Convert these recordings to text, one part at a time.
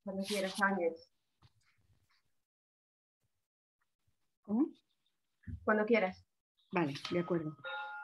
Cuando quieras, Ángel. ¿Cómo? Cuando quieras. Vale, de acuerdo.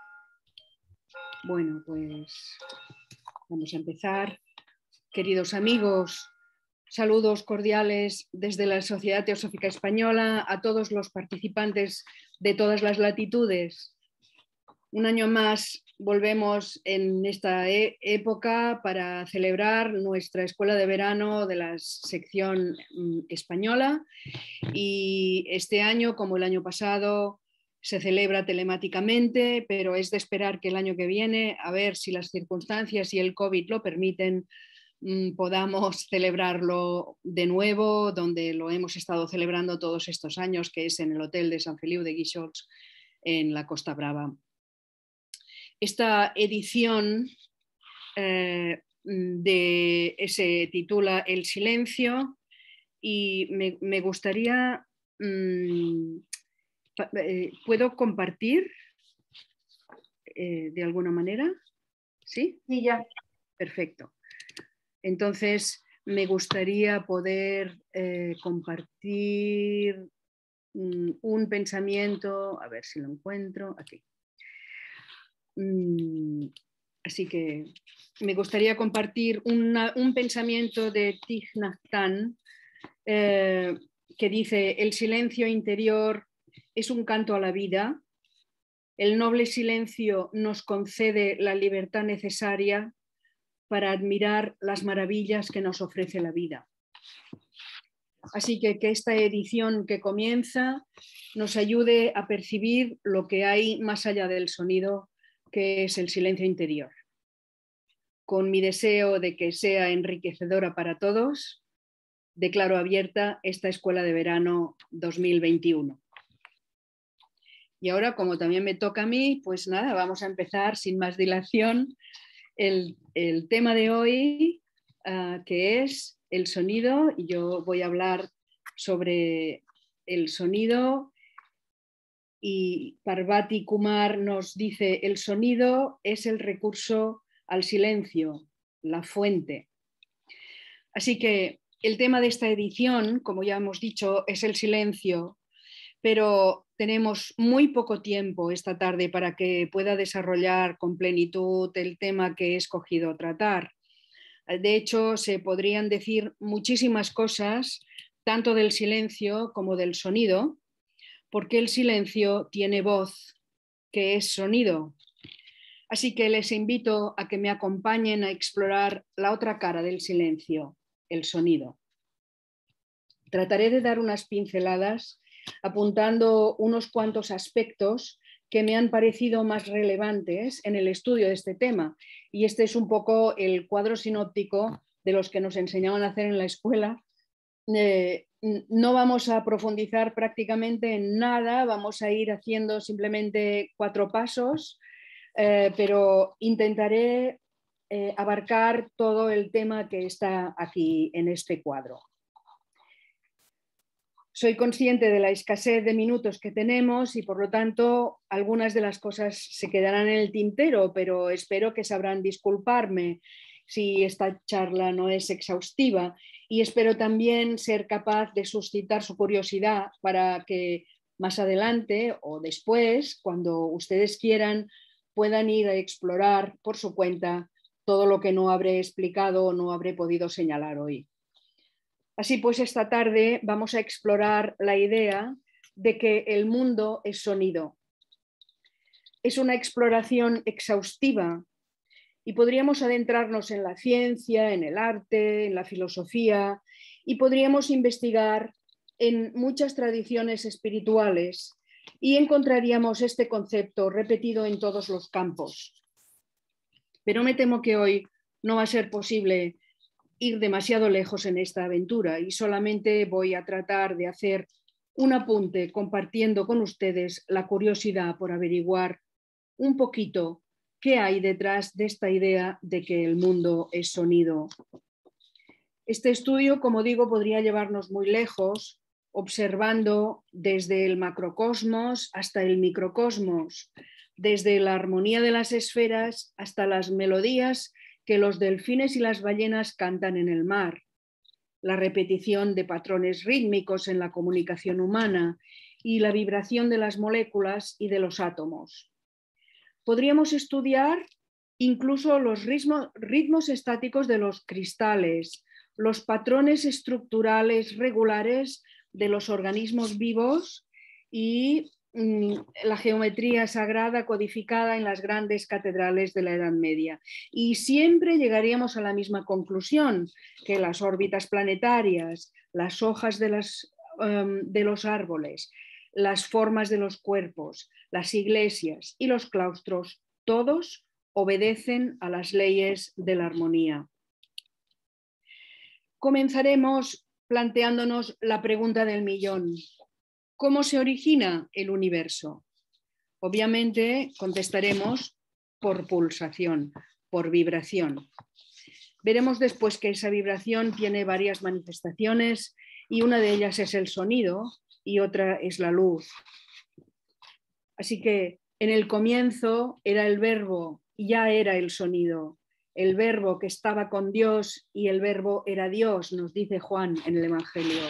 Bueno, pues vamos a empezar. Queridos amigos, saludos cordiales desde la Sociedad Teosófica Española a todos los participantes de todas las latitudes. Un año más volvemos en esta época para celebrar nuestra escuela de verano de la sección española, y este año, como el año pasado, se celebra telemáticamente, pero es de esperar que el año que viene, a ver si las circunstancias y el COVID lo permiten, podamos celebrarlo de nuevo donde lo hemos estado celebrando todos estos años, que es en el Hotel de Sant Feliu de Guíxols, en la Costa Brava. Esta edición se titula El silencio, y me gustaría... ¿puedo compartir de alguna manera? ¿Sí? Sí, ya. Perfecto. Entonces, me gustaría poder compartir un pensamiento, a ver si lo encuentro, aquí. Así que me gustaría compartir un pensamiento de Thich Nhat Hanh que dice: el silencio interior es un canto a la vida. El noble silencio nos concede la libertad necesaria para admirar las maravillas que nos ofrece la vida. Así que esta edición que comienza nos ayude a percibir lo que hay más allá del sonido, que es el silencio interior. Con mi deseo de que sea enriquecedora para todos, declaro abierta esta Escuela de Verano 2021. Y ahora, como también me toca a mí, pues nada, vamos a empezar sin más dilación el tema de hoy, que es el sonido, y yo voy a hablar sobre el sonido, y Parvati Kumar nos dice: el sonido es el recurso al silencio, la fuente. Así que el tema de esta edición, como ya hemos dicho, es el silencio, pero tenemos muy poco tiempo esta tarde para que pueda desarrollar con plenitud el tema que he escogido tratar. De hecho, se podrían decir muchísimas cosas, tanto del silencio como del sonido, porque el silencio tiene voz, que es sonido. Así que les invito a que me acompañen a explorar la otra cara del silencio, el sonido. Trataré de dar unas pinceladas apuntando unos cuantos aspectos que me han parecido más relevantes en el estudio de este tema. Y este es un poco el cuadro sinóptico de los que nos enseñaban a hacer en la escuela. No vamos a profundizar prácticamente en nada, vamos a ir haciendo simplemente 4 pasos, pero intentaré abarcar todo el tema que está aquí en este cuadro. Soy consciente de la escasez de minutos que tenemos y, por lo tanto, algunas de las cosas se quedarán en el tintero, pero espero que sabrán disculparme si esta charla no es exhaustiva, y espero también ser capaz de suscitar su curiosidad para que más adelante o después, cuando ustedes quieran, puedan ir a explorar por su cuenta todo lo que no habré explicado o no habré podido señalar hoy. Así pues, esta tarde vamos a explorar la idea de que el mundo es sonido. Es una exploración exhaustiva y podríamos adentrarnos en la ciencia, en el arte, en la filosofía, y podríamos investigar en muchas tradiciones espirituales y encontraríamos este concepto repetido en todos los campos. Pero me temo que hoy no va a ser posible ir demasiado lejos en esta aventura, y solamente voy a tratar de hacer un apunte compartiendo con ustedes la curiosidad por averiguar un poquito qué hay detrás de esta idea de que el mundo es sonido. Este estudio, como digo, podría llevarnos muy lejos, observando desde el macrocosmos hasta el microcosmos, desde la armonía de las esferas hasta las melodías que los delfines y las ballenas cantan en el mar, la repetición de patrones rítmicos en la comunicación humana y la vibración de las moléculas y de los átomos. Podríamos estudiar incluso los ritmos estáticos de los cristales, los patrones estructurales regulares de los organismos vivos y la geometría sagrada codificada en las grandes catedrales de la Edad Media. Y siempre llegaríamos a la misma conclusión, que las órbitas planetarias, las hojas de los árboles, las formas de los cuerpos, las iglesias y los claustros, todos obedecen a las leyes de la armonía. Comenzaremos planteándonos la pregunta del millón. ¿Cómo se origina el universo? Obviamente contestaremos por pulsación, por vibración. Veremos después que esa vibración tiene varias manifestaciones y una de ellas es el sonido y otra es la luz. Así que en el comienzo era el verbo y ya era el sonido. El verbo que estaba con Dios y el verbo era Dios, nos dice Juan en el Evangelio.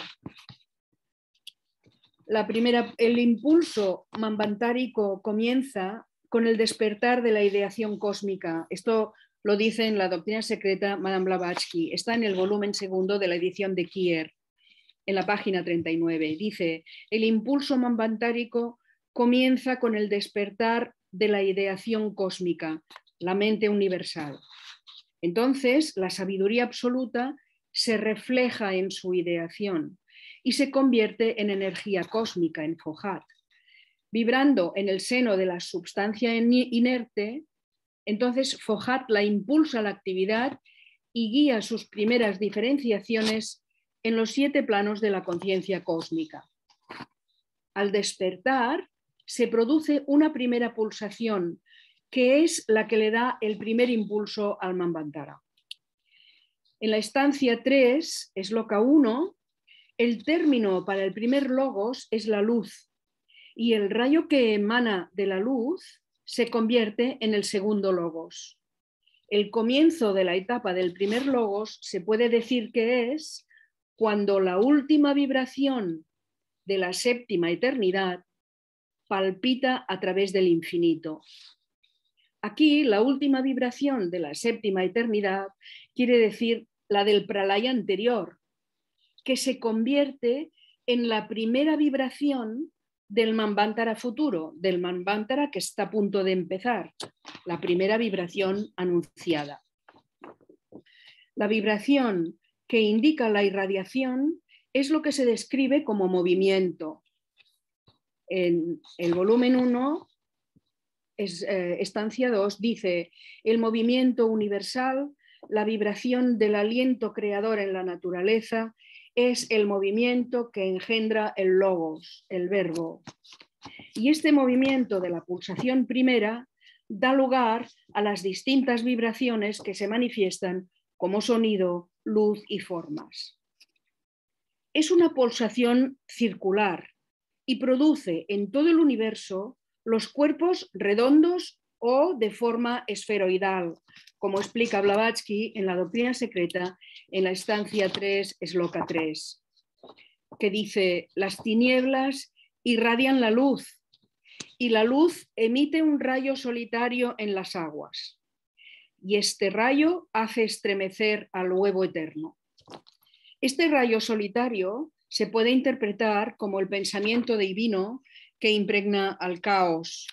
El impulso manvantárico comienza con el despertar de la ideación cósmica. Esto lo dice en la Doctrina Secreta Madame Blavatsky. Está en el volumen segundo de la edición de Kier, en la página 39. Dice, el impulso manvantárico comienza con el despertar de la ideación cósmica, la mente universal. Entonces, la sabiduría absoluta se refleja en su ideación y se convierte en energía cósmica, en Fohat. Vibrando en el seno de la substancia inerte, entonces Fohat la impulsa a la actividad y guía sus primeras diferenciaciones en los 7 planos de la conciencia cósmica. Al despertar, se produce una primera pulsación, que es la que le da el primer impulso al Manvantara. En la estancia 3, Sloka 1, el término para el primer logos es la luz, y el rayo que emana de la luz se convierte en el segundo logos. El comienzo de la etapa del primer logos se puede decir que es cuando la última vibración de la séptima eternidad palpita a través del infinito. Aquí la última vibración de la séptima eternidad quiere decir la del pralaya anterior, que se convierte en la primera vibración del Manvantara futuro, del Manvantara que está a punto de empezar, la primera vibración anunciada. La vibración que indica la irradiación es lo que se describe como movimiento. En el volumen 1, estancia 2, dice: el movimiento universal, la vibración del aliento creador en la naturaleza, es el movimiento que engendra el logos, el verbo. Y este movimiento de la pulsación primera da lugar a las distintas vibraciones que se manifiestan como sonido, luz y formas. Es una pulsación circular y produce en todo el universo los cuerpos redondos o de forma esferoidal, como explica Blavatsky en la Doctrina Secreta en la estancia 3, Sloka 3, que dice: las tinieblas irradian la luz y la luz emite un rayo solitario en las aguas, y este rayo hace estremecer al huevo eterno. Este rayo solitario se puede interpretar como el pensamiento divino que impregna al caos.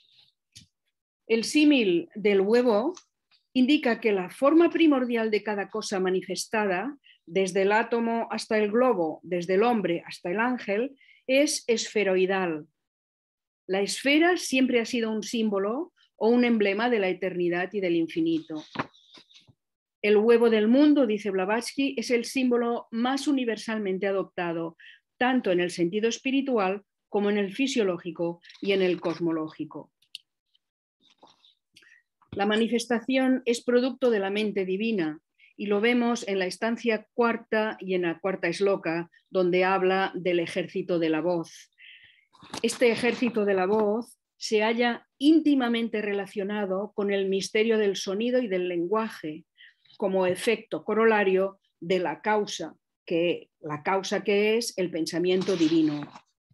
El símil del huevo indica que la forma primordial de cada cosa manifestada, desde el átomo hasta el globo, desde el hombre hasta el ángel, es esferoidal. La esfera siempre ha sido un símbolo o un emblema de la eternidad y del infinito. El huevo del mundo, dice Blavatsky, es el símbolo más universalmente adoptado, tanto en el sentido espiritual como en el fisiológico y en el cosmológico. La manifestación es producto de la mente divina y lo vemos en la estancia 4 y en la 4 Sloka, donde habla del ejército de la voz. Este ejército de la voz se halla íntimamente relacionado con el misterio del sonido y del lenguaje, como efecto corolario de la causa que la causa que es el pensamiento divino.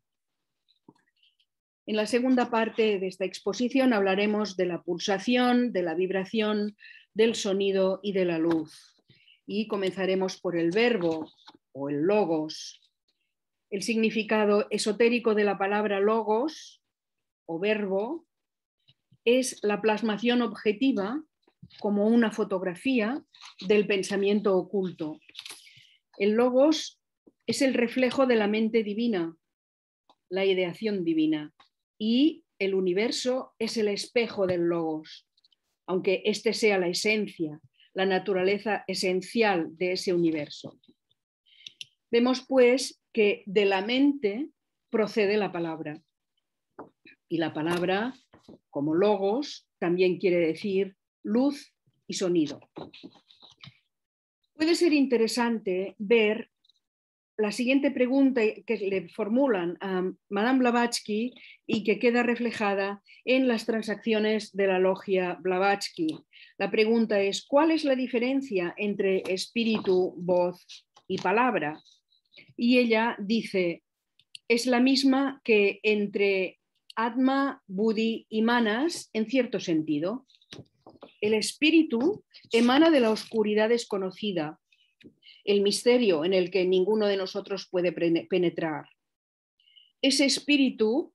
En la segunda parte de esta exposición hablaremos de la pulsación, de la vibración, del sonido y de la luz. Y comenzaremos por el verbo o el logos. El significado esotérico de la palabra logos o verbo es la plasmación objetiva como una fotografía del pensamiento oculto. El logos es el reflejo de la mente divina, la ideación divina, y el universo es el espejo del logos, aunque este sea la esencia, la naturaleza esencial de ese universo. Vemos pues que de la mente procede la palabra, y la palabra, como logos, también quiere decir luz y sonido. Puede ser interesante ver la siguiente pregunta que le formulan a Madame Blavatsky y que queda reflejada en las transacciones de la logia Blavatsky. La pregunta es: ¿cuál es la diferencia entre espíritu, voz y palabra? Y ella dice: es la misma que entre Atma, Buddhi y Manas en cierto sentido. El espíritu emana de la oscuridad desconocida, el misterio en el que ninguno de nosotros puede penetrar. Ese espíritu,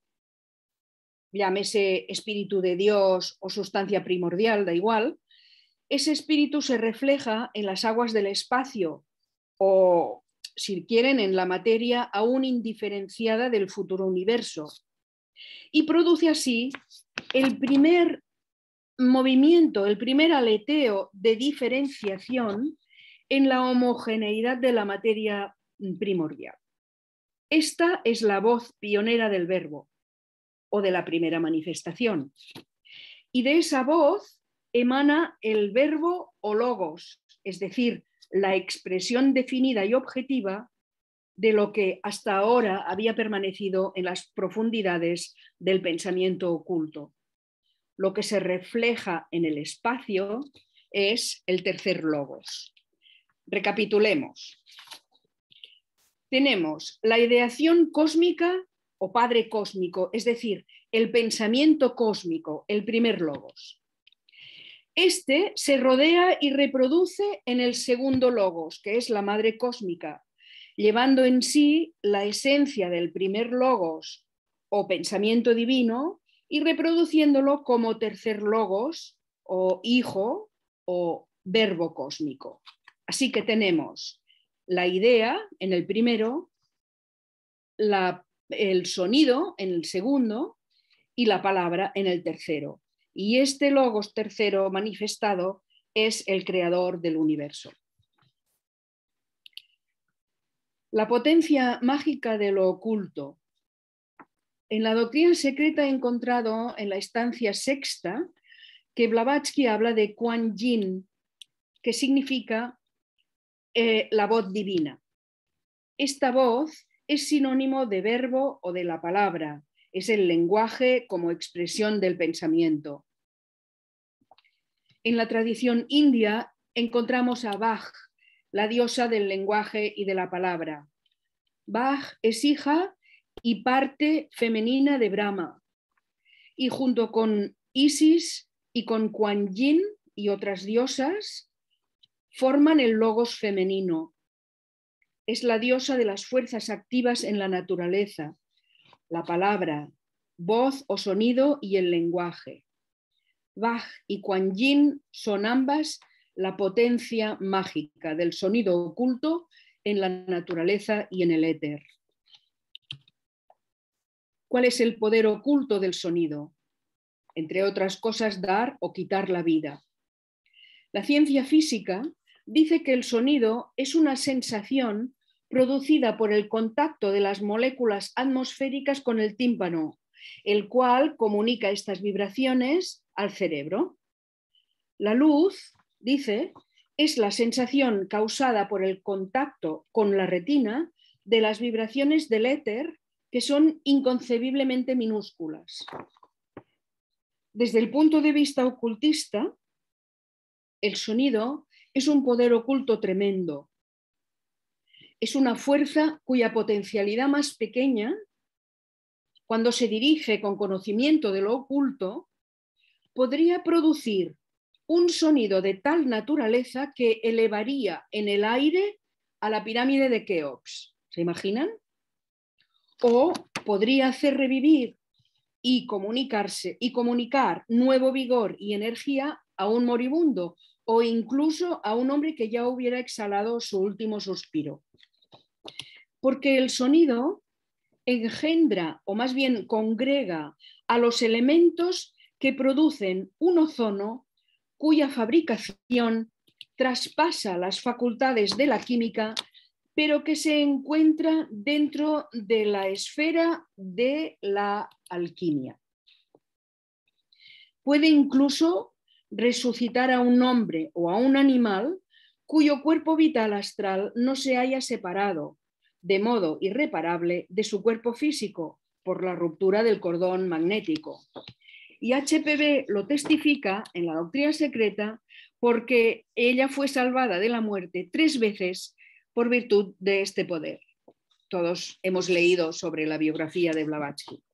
llámese espíritu de Dios o sustancia primordial, da igual, ese espíritu se refleja en las aguas del espacio o, si quieren, en la materia aún indiferenciada del futuro universo, y produce así el primer movimiento, el primer aleteo de diferenciación en la homogeneidad de la materia primordial. Esta es la voz pionera del verbo o de la primera manifestación. Y de esa voz emana el verbo o logos, es decir, la expresión definida y objetiva de lo que hasta ahora había permanecido en las profundidades del pensamiento oculto. Lo que se refleja en el espacio es el tercer logos. Recapitulemos. Tenemos la ideación cósmica o padre cósmico, es decir, el pensamiento cósmico, el primer logos. Este se rodea y reproduce en el segundo logos, que es la madre cósmica, llevando en sí la esencia del primer logos o pensamiento divino y reproduciéndolo como tercer logos o hijo o verbo cósmico. Así que tenemos la idea en el primero, el sonido en el segundo y la palabra en el tercero. Y este logos tercero manifestado es el creador del universo. La potencia mágica de lo oculto. En la doctrina secreta he encontrado en la estancia sexta que Blavatsky habla de Kuan Yin, que significa la voz divina. Esta voz es sinónimo de verbo o de la palabra, es el lenguaje como expresión del pensamiento. En la tradición india encontramos a Vaj, la diosa del lenguaje y de la palabra. Vaj es hija y parte femenina de Brahma, y junto con Isis y con Kuan Yin y otras diosas forman el logos femenino. Es la diosa de las fuerzas activas en la naturaleza, la palabra, voz o sonido y el lenguaje. Vaj y Kuan Yin son ambas la potencia mágica del sonido oculto en la naturaleza y en el éter. ¿Cuál es el poder oculto del sonido? Entre otras cosas, dar o quitar la vida. La ciencia física dice que el sonido es una sensación producida por el contacto de las moléculas atmosféricas con el tímpano, el cual comunica estas vibraciones al cerebro. La luz, dice, es la sensación causada por el contacto con la retina de las vibraciones del éter, que son inconcebiblemente minúsculas. Desde el punto de vista ocultista, el sonido es un poder oculto tremendo. es una fuerza cuya potencialidad más pequeña, cuando se dirige con conocimiento de lo oculto, podría producir un sonido de tal naturaleza que elevaría en el aire a la pirámide de Keops. ¿Se imaginan? O podría hacer revivir y comunicar nuevo vigor y energía a un moribundo o incluso a un hombre que ya hubiera exhalado su último suspiro. Porque el sonido engendra, o más bien congrega, a los elementos que producen un ozono cuya fabricación traspasa las facultades de la química, pero que se encuentra dentro de la esfera de la alquimia. Puede incluso resucitar a un hombre o a un animal cuyo cuerpo vital astral no se haya separado de modo irreparable de su cuerpo físico por la ruptura del cordón magnético. Y HPV lo testifica en la doctrina secreta porque ella fue salvada de la muerte 3 veces por virtud de este poder. Todos hemos leído sobre la biografía de Blavatsky.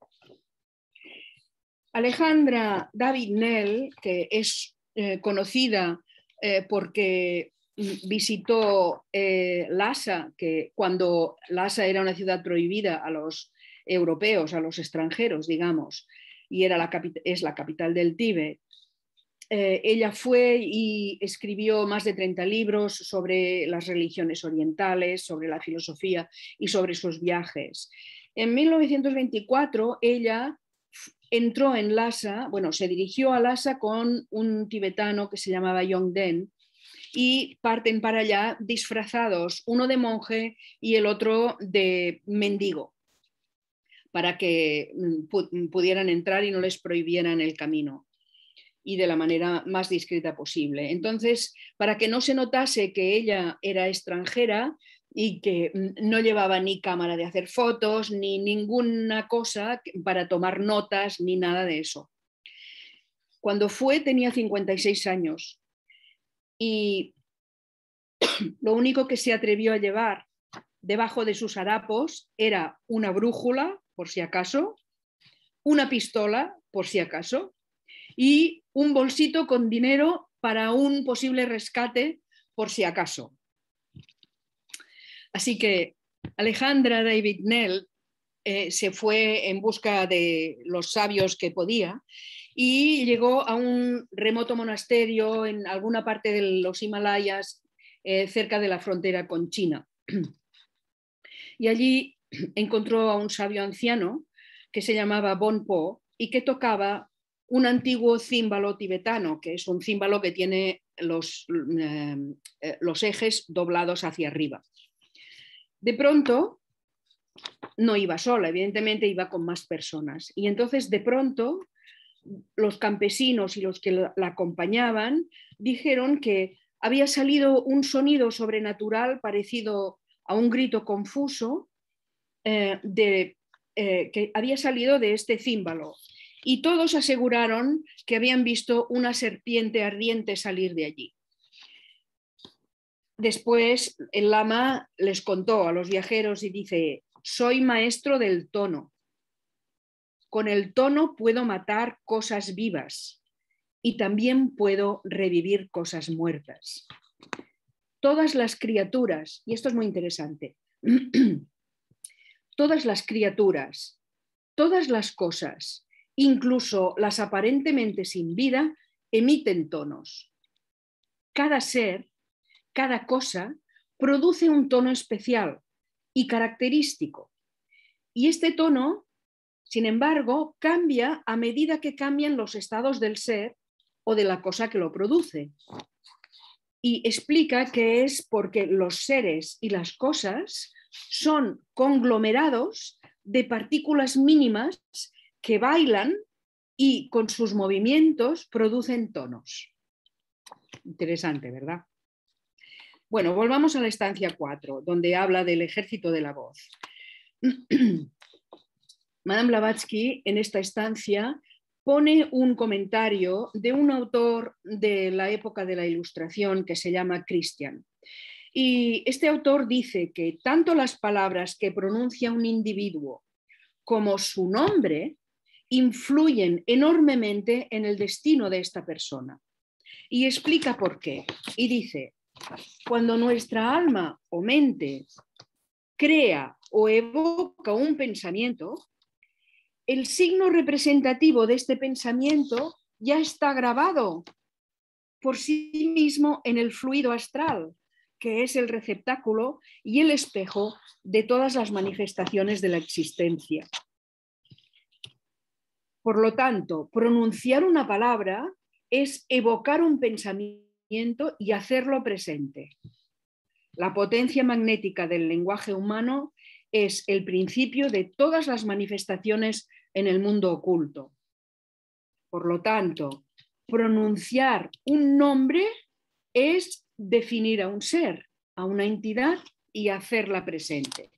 Alejandra David-Néel, que es conocida porque visitó Lhasa, que cuando Lhasa era una ciudad prohibida a los europeos, a los extranjeros, digamos, y es la capital del Tíbet. Ella fue y escribió más de 30 libros sobre las religiones orientales, sobre la filosofía y sobre sus viajes. En 1924 ella entró en Lhasa, bueno, se dirigió a Lhasa con un tibetano que se llamaba Yongden y parten para allá disfrazados, uno de monje y el otro de mendigo, para que pudieran entrar y no les prohibieran el camino, y de la manera más discreta posible. Entonces, para que no se notase que ella era extranjera y que no llevaba ni cámara de hacer fotos, ni ninguna cosa para tomar notas, ni nada de eso. Cuando fue tenía 56 años y lo único que se atrevió a llevar debajo de sus harapos era una brújula, por si acaso, una pistola, por si acaso, y un bolsito con dinero para un posible rescate, por si acaso. Así que Alejandra David-Néel se fue en busca de los sabios que podía y llegó a un remoto monasterio en alguna parte de los Himalayas, cerca de la frontera con China. Y allí encontró a un sabio anciano que se llamaba Bon Po y que tocaba un antiguo címbalo tibetano, que es un címbalo que tiene los ejes doblados hacia arriba. De pronto, no iba sola, evidentemente iba con más personas. Y entonces, de pronto, los campesinos y los que la acompañaban dijeron que había salido un sonido sobrenatural parecido a un grito confuso que había salido de este címbalo. Y todos aseguraron que habían visto una serpiente ardiente salir de allí. Después el lama les contó a los viajeros y dice: soy maestro del tono. Con el tono puedo matar cosas vivas y también puedo revivir cosas muertas. Todas las criaturas, y esto es muy interesante, todas las criaturas, todas las cosas, incluso las aparentemente sin vida, emiten tonos. Cada ser, cada cosa, produce un tono especial y característico. Y este tono, sin embargo, cambia a medida que cambian los estados del ser o de la cosa que lo produce. Y explica que es porque los seres y las cosas son conglomerados de partículas mínimas que bailan y con sus movimientos producen tonos. Interesante, ¿verdad? Bueno, volvamos a la estancia 4, donde habla del ejército de la voz. Madame Blavatsky en esta estancia pone un comentario de un autor de la época de la Ilustración que se llama Christian. Y este autor dice que tanto las palabras que pronuncia un individuo como su nombre influyen enormemente en el destino de esta persona. Y explica por qué. Y dice, cuando nuestra alma o mente crea o evoca un pensamiento, el signo representativo de este pensamiento ya está grabado por sí mismo en el fluido astral, que es el receptáculo y el espejo de todas las manifestaciones de la existencia. Por lo tanto, pronunciar una palabra es evocar un pensamiento y hacerlo presente. La potencia magnética del lenguaje humano es el principio de todas las manifestaciones en el mundo oculto. Por lo tanto, pronunciar un nombre es definir a un ser, a una entidad y hacerla presente.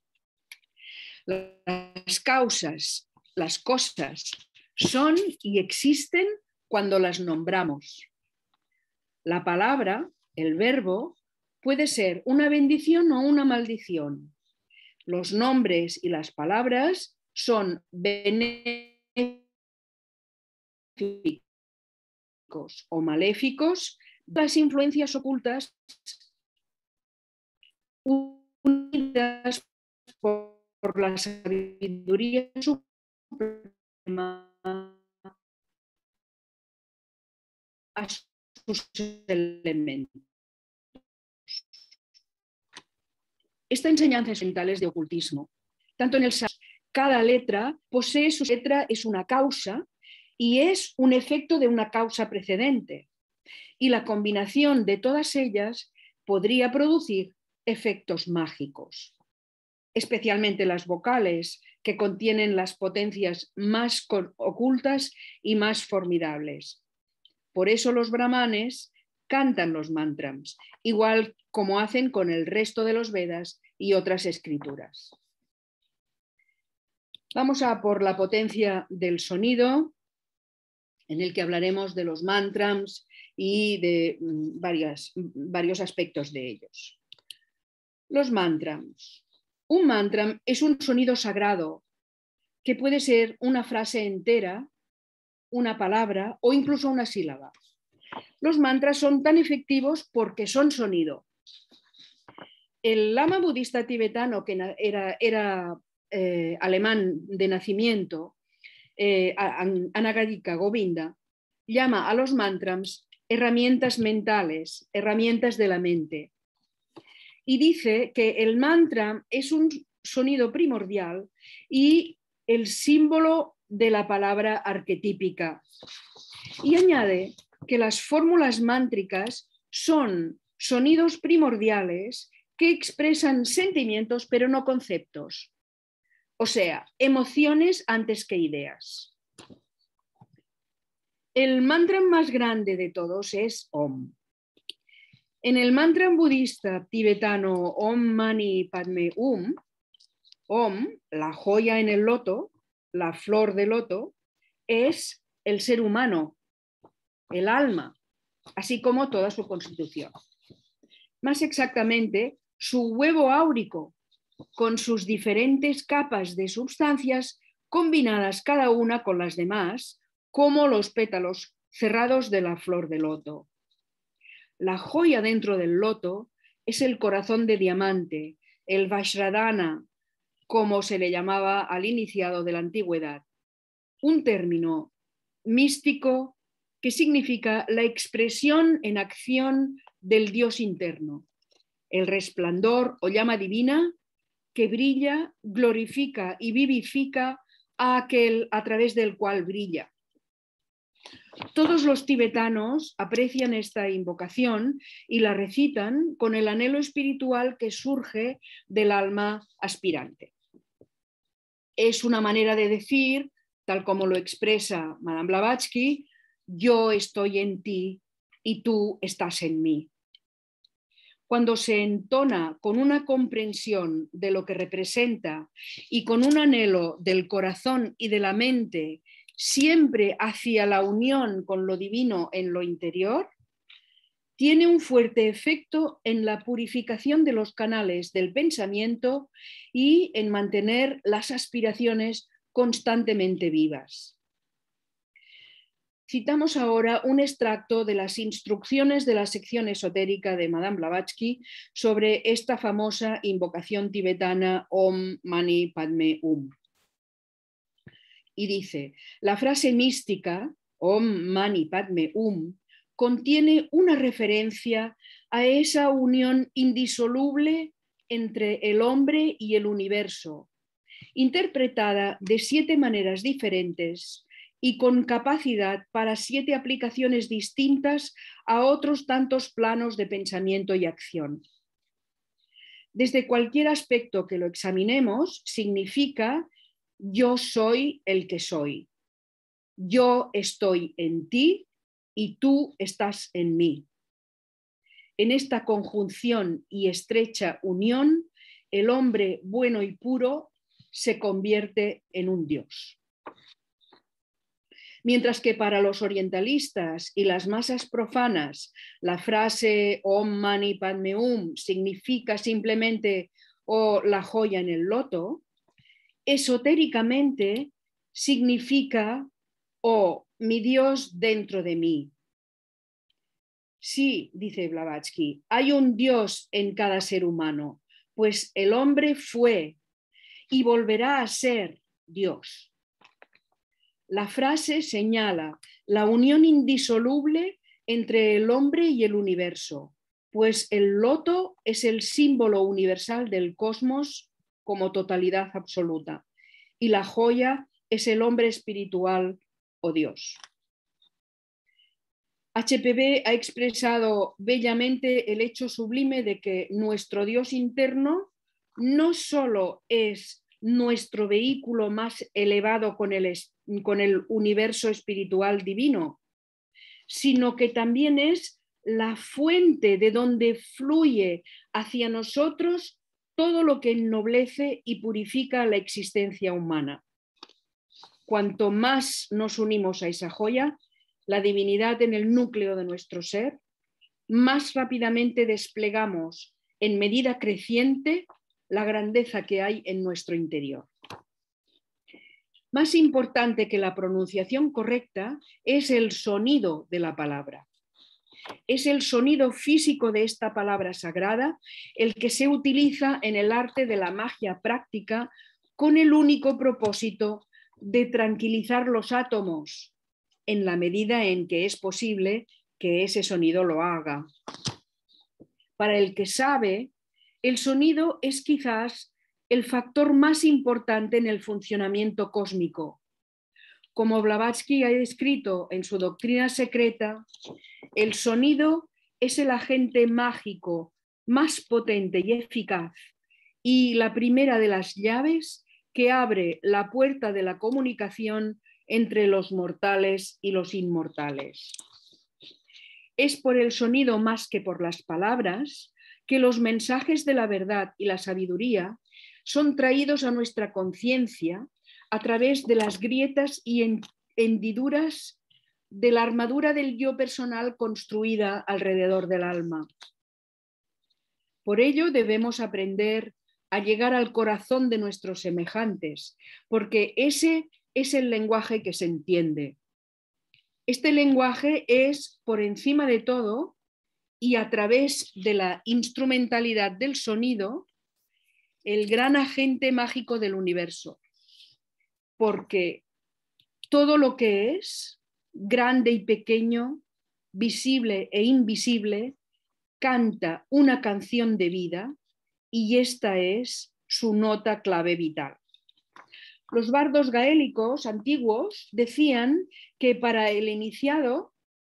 Las causas, las cosas, son y existen cuando las nombramos. La palabra, el verbo, puede ser una bendición o una maldición. Los nombres y las palabras son benéficos o maléficos, las influencias ocultas unidas por la sabiduría suprema a sus elementos. Esta enseñanza es mentales de ocultismo. Tanto en el cada letra posee su letra, es una causa y es un efecto de una causa precedente. Y la combinación de todas ellas podría producir efectos mágicos, especialmente las vocales, que contienen las potencias más ocultas y más formidables. Por eso los brahmanes cantan los mantras, igual como hacen con el resto de los Vedas y otras escrituras. Vamos a por la potencia del sonido, en el que hablaremos de los mantras y de varios aspectos de ellos. Los mantras. Un mantra es un sonido sagrado que puede ser una frase entera, una palabra o incluso una sílaba. Los mantras son tan efectivos porque son sonido. El lama budista tibetano, que era alemán de nacimiento, Anagarika Govinda, llama a los mantras herramientas mentales, herramientas de la mente. Y dice que el mantra es un sonido primordial y el símbolo de la palabra arquetípica. Y añade que las fórmulas mántricas son sonidos primordiales que expresan sentimientos pero no conceptos. O sea, emociones antes que ideas. El mantra más grande de todos es Om. En el mantra budista tibetano Om Mani Padme Hum, Om, la joya en el loto, la flor de loto, es el ser humano, el alma, así como toda su constitución. Más exactamente, su huevo áurico, con sus diferentes capas de sustancias combinadas cada una con las demás, como los pétalos cerrados de la flor de loto. La joya dentro del loto es el corazón de diamante, el Vajradhana, como se le llamaba al iniciado de la antigüedad, un término místico que significa la expresión en acción del Dios interno, el resplandor o llama divina que brilla, glorifica y vivifica a aquel a través del cual brilla. Todos los tibetanos aprecian esta invocación y la recitan con el anhelo espiritual que surge del alma aspirante. Es una manera de decir, tal como lo expresa Madame Blavatsky, yo estoy en ti y tú estás en mí. Cuando se entona con una comprensión de lo que representa y con un anhelo del corazón y de la mente siempre hacia la unión con lo divino en lo interior, tiene un fuerte efecto en la purificación de los canales del pensamiento y en mantener las aspiraciones constantemente vivas. Citamos ahora un extracto de las instrucciones de la sección esotérica de Madame Blavatsky sobre esta famosa invocación tibetana Om Mani Padme Hum. Y dice, la frase mística Om Mani Padme Hum contiene una referencia a esa unión indisoluble entre el hombre y el universo, interpretada de 7 maneras diferentes y con capacidad para 7 aplicaciones distintas a otros tantos planos de pensamiento y acción. Desde cualquier aspecto que lo examinemos, significa yo soy el que soy. Yo estoy en ti y tú estás en mí. En esta conjunción y estrecha unión, el hombre bueno y puro se convierte en un Dios. Mientras que para los orientalistas y las masas profanas la frase Om Mani Padme Hum significa simplemente la joya en el loto, esotéricamente significa mi Dios dentro de mí. Sí, dice Blavatsky, hay un Dios en cada ser humano, pues el hombre fue y volverá a ser Dios. La frase señala la unión indisoluble entre el hombre y el universo, pues el loto es el símbolo universal del cosmos como totalidad absoluta y la joya es el hombre espiritual o Dios. HPB ha expresado bellamente el hecho sublime de que nuestro Dios interno no solo es nuestro vehículo más elevado con el universo espiritual divino, sino que también es la fuente de donde fluye hacia nosotros todo lo que ennoblece y purifica la existencia humana. Cuanto más nos unimos a esa joya, la divinidad en el núcleo de nuestro ser, más rápidamente desplegamos en medida creciente la grandeza que hay en nuestro interior. Más importante que la pronunciación correcta es el sonido de la palabra. Es el sonido físico de esta palabra sagrada el que se utiliza en el arte de la magia práctica con el único propósito de tranquilizar los átomos en la medida en que es posible que ese sonido lo haga. Para el que sabe, el sonido es quizás el factor más importante en el funcionamiento cósmico. Como Blavatsky ha escrito en su doctrina secreta, el sonido es el agente mágico más potente y eficaz y la primera de las llaves que abre la puerta de la comunicación entre los mortales y los inmortales. Es por el sonido más que por las palabras que los mensajes de la verdad y la sabiduría son traídos a nuestra conciencia a través de las grietas y hendiduras de la armadura del yo personal construida alrededor del alma. Por ello debemos aprender a llegar al corazón de nuestros semejantes, porque ese es el lenguaje que se entiende. Este lenguaje es, por encima de todo, y a través de la instrumentalidad del sonido, el gran agente mágico del universo. Porque todo lo que es, grande y pequeño, visible e invisible, canta una canción de vida y esta es su nota clave vital. Los bardos gaélicos antiguos decían que para el iniciado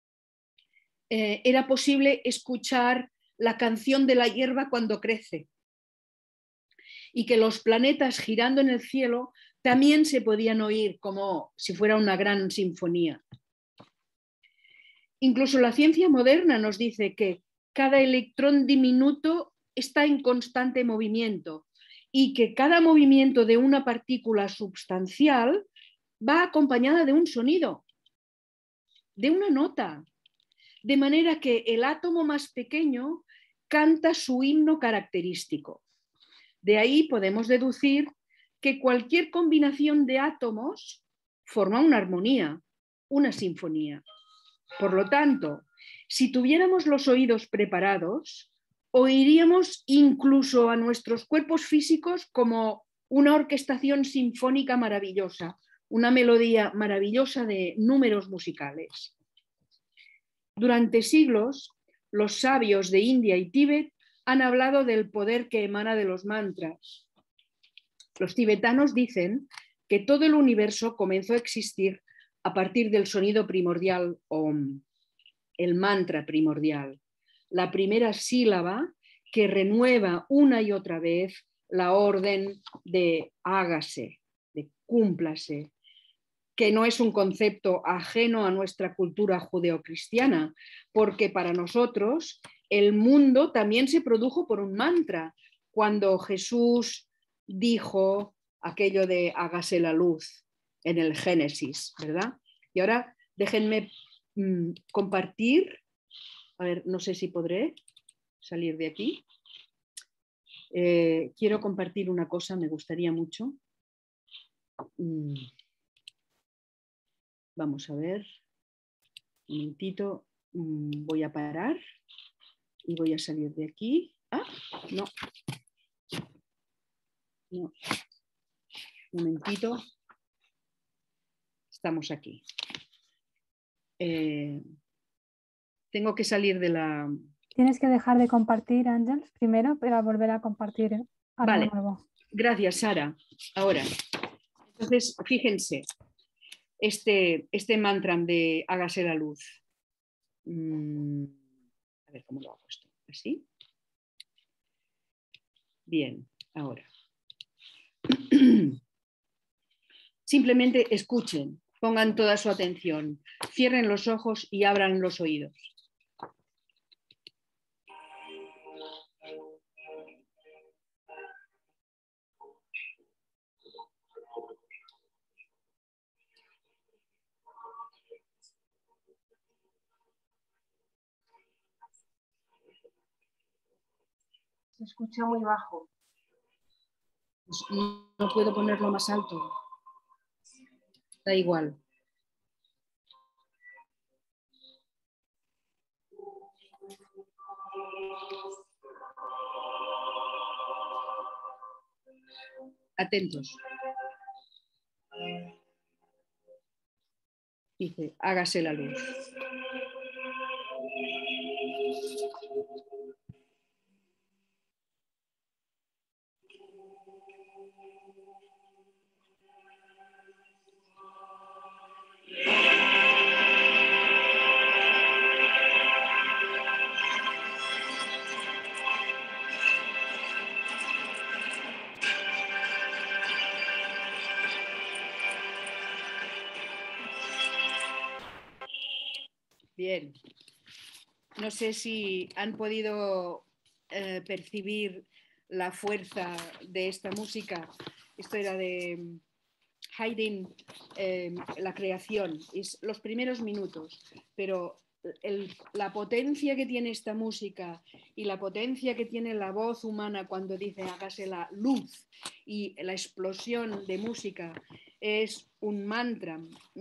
era posible escuchar la canción de la hierba cuando crece y que los planetas girando en el cielo también se podían oír como si fuera una gran sinfonía. Incluso la ciencia moderna nos dice que cada electrón diminuto está en constante movimiento y que cada movimiento de una partícula substancial va acompañada de un sonido, de una nota. de manera que el átomo más pequeño canta su himno característico. De ahí podemos deducir que cualquier combinación de átomos forma una armonía, una sinfonía. Por lo tanto, si tuviéramos los oídos preparados, oiríamos incluso a nuestros cuerpos físicos como una orquestación sinfónica maravillosa, una melodía maravillosa de números musicales. Durante siglos, los sabios de India y Tíbet han hablado del poder que emana de los mantras. Los tibetanos dicen que todo el universo comenzó a existir a partir del sonido primordial Om, el mantra primordial, la primera sílaba que renueva una y otra vez la orden de hágase, de cúmplase, que no es un concepto ajeno a nuestra cultura judeocristiana, porque para nosotros el mundo también se produjo por un mantra, cuando Jesús dijo aquello de hágase la luz en el Génesis, ¿verdad? Y ahora déjenme compartir, a ver, no sé si podré salir de aquí. Quiero compartir una cosa, me gustaría mucho. Vamos a ver, un momentito, voy a parar y voy a salir de aquí. Ah, no. No. Un momentito. Estamos aquí. Tengo que salir de la... Tienes que dejar de compartir, Àngels, primero, para volver a compartir algo nuevo. Gracias, Sara. Ahora, entonces, fíjense, este mantra de hágase la luz. A ver cómo lo hago esto. ¿Así? Bien, ahora. Simplemente escuchen, pongan toda su atención, cierren los ojos y abran los oídos. Se escucha muy bajo. Pues no puedo ponerlo más alto. Da igual. Atentos. Dice, hágase la luz. Bien, no sé si han podido percibir la fuerza de esta música. Esto era de Haydn, la creación, es los primeros minutos, pero la potencia que tiene esta música y la potencia que tiene la voz humana cuando dice hágase la luz y la explosión de música es un mantra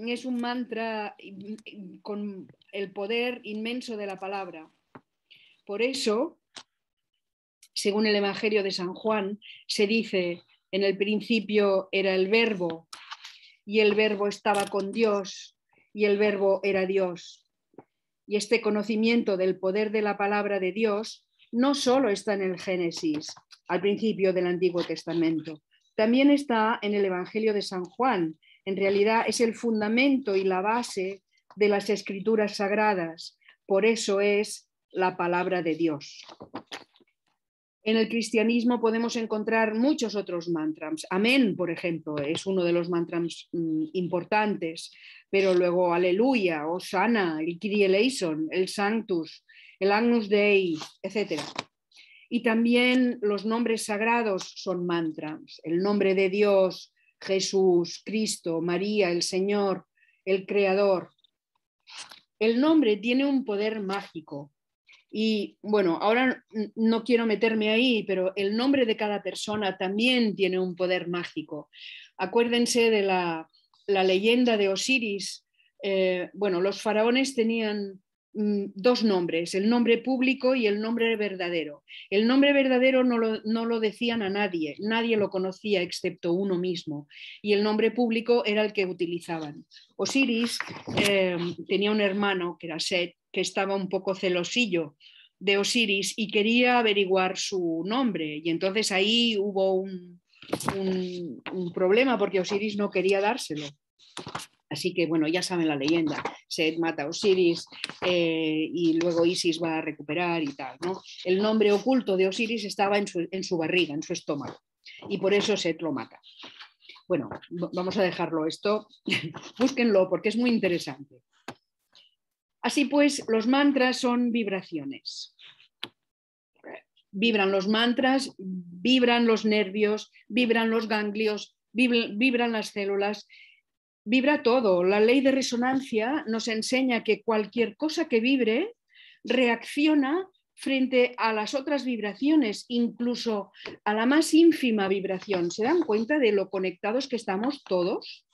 con el poder inmenso de la palabra. Por eso, según el Evangelio de San Juan, se dice, en el principio era el Verbo, y el Verbo estaba con Dios, y el Verbo era Dios. Y este conocimiento del poder de la palabra de Dios no solo está en el Génesis, al principio del Antiguo Testamento, también está en el Evangelio de San Juan. En realidad es el fundamento y la base de las Escrituras sagradas. Por eso es la palabra de Dios. En el cristianismo podemos encontrar muchos otros mantras. Amén, por ejemplo, es uno de los mantras importantes, pero luego Aleluya, Osana, el Kyrie eleison, el Sanctus, el Agnus Dei, etc. Y también los nombres sagrados son mantras. El nombre de Dios, Jesús, Cristo, María, el Señor, el Creador. el nombre tiene un poder mágico. Y bueno, ahora no quiero meterme ahí, pero el nombre de cada persona también tiene un poder mágico. Acuérdense de la leyenda de Osiris. Bueno, los faraones tenían dos nombres, el nombre público y el nombre verdadero. El nombre verdadero no lo decían a nadie, nadie lo conocía excepto uno mismo, y el nombre público era el que utilizaban. Osiris tenía un hermano que era Set, que estaba un poco celosillo de Osiris y quería averiguar su nombre, y entonces ahí hubo un problema porque Osiris no quería dárselo. Así que, bueno, ya saben la leyenda. Set mata a Osiris y luego Isis va a recuperar y tal, ¿no? El nombre oculto de Osiris estaba en su barriga, en su estómago. Y por eso Set lo mata. Bueno, vamos a dejarlo esto. Búsquenlo porque es muy interesante. Así pues, los mantras son vibraciones. Vibran los mantras, vibran los nervios, vibran los ganglios, vibran las células. Vibra todo. La ley de resonancia nos enseña que cualquier cosa que vibre reacciona frente a las otras vibraciones, incluso a la más ínfima vibración. ¿Se dan cuenta de lo conectados que estamos todos?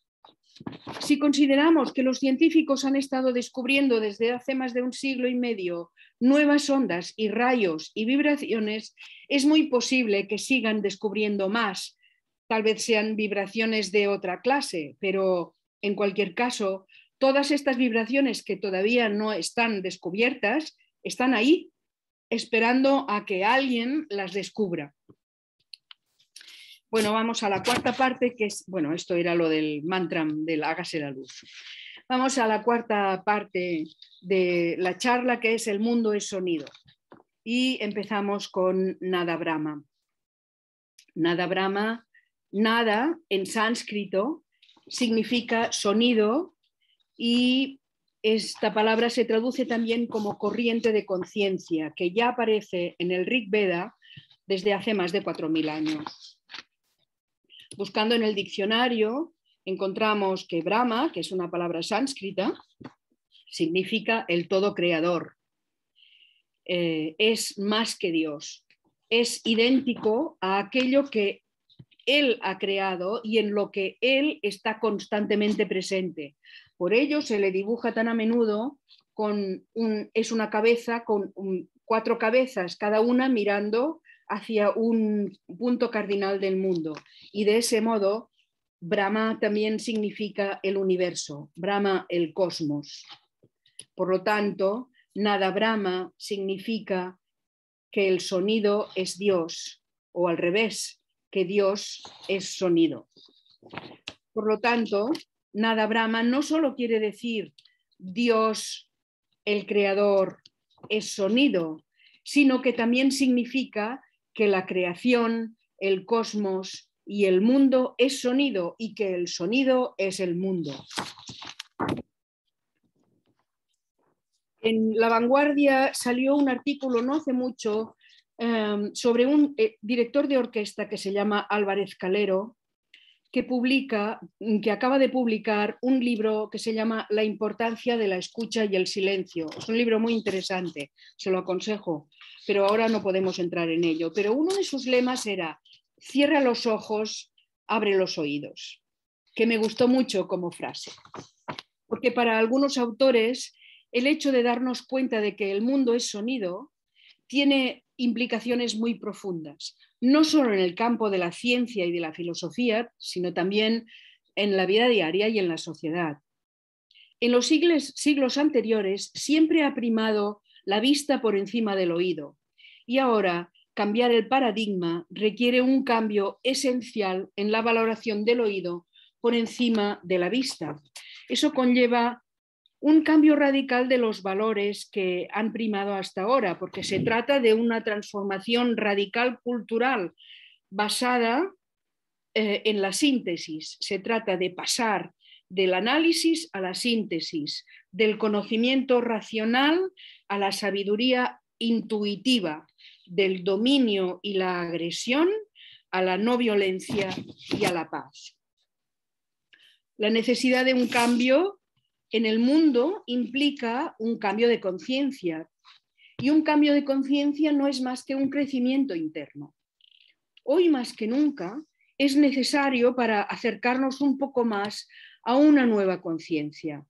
Si consideramos que los científicos han estado descubriendo desde hace más de 1,5 siglos nuevas ondas y rayos y vibraciones, es muy posible que sigan descubriendo más. Tal vez sean vibraciones de otra clase, pero en cualquier caso, todas estas vibraciones que todavía no están descubiertas, están ahí, esperando a que alguien las descubra. Bueno, vamos a la cuarta parte, que es, bueno, esto era lo del mantra del hágase la luz. Vamos a la cuarta parte de la charla, que es el mundo es sonido. Y empezamos con Nada Brahma. Nada Brahma. Nada en sánscrito significa sonido y esta palabra se traduce también como corriente de conciencia, que ya aparece en el Rig Veda desde hace más de 4.000 años. Buscando en el diccionario encontramos que Brahma, que es una palabra sánscrita, significa el todo creador. Es más que Dios, es idéntico a aquello que Él ha creado y en lo que Él está constantemente presente. Por ello se le dibuja tan a menudo es una cabeza con 4 cabezas, cada una mirando hacia un punto cardinal del mundo. Y de ese modo, Brahma también significa el universo, Brahma el cosmos. Por lo tanto, Nada Brahma significa que el sonido es Dios, o al revés, que Dios es sonido. Por lo tanto, Nada Brahma no solo quiere decir Dios, el creador, es sonido, sino que también significa que la creación, el cosmos y el mundo es sonido y que el sonido es el mundo. En La Vanguardia salió un artículo no hace mucho sobre un director de orquesta que se llama Álvarez Calero, que acaba de publicar un libro que se llama La importancia de la escucha y el silencio. Es un libro muy interesante, se lo aconsejo, pero ahora no podemos entrar en ello. Pero uno de sus lemas era: cierra los ojos, abre los oídos, que me gustó mucho como frase. Porque para algunos autores el hecho de darnos cuenta de que el mundo es sonido tiene implicaciones muy profundas, no solo en el campo de la ciencia y de la filosofía, sino también en la vida diaria y en la sociedad. En los siglos anteriores siempre ha primado la vista por encima del oído, y ahora cambiar el paradigma requiere un cambio esencial en la valoración del oído por encima de la vista. Eso conlleva un cambio radical de los valores que han primado hasta ahora, porque se trata de una transformación radical cultural basada en la síntesis. Se trata de pasar del análisis a la síntesis, del conocimiento racional a la sabiduría intuitiva, del dominio y la agresión a la no violencia y a la paz. La necesidad de un cambio en el mundo implica un cambio de conciencia, y un cambio de conciencia no es más que un crecimiento interno. Hoy más que nunca es necesario para acercarnos un poco más a una nueva conciencia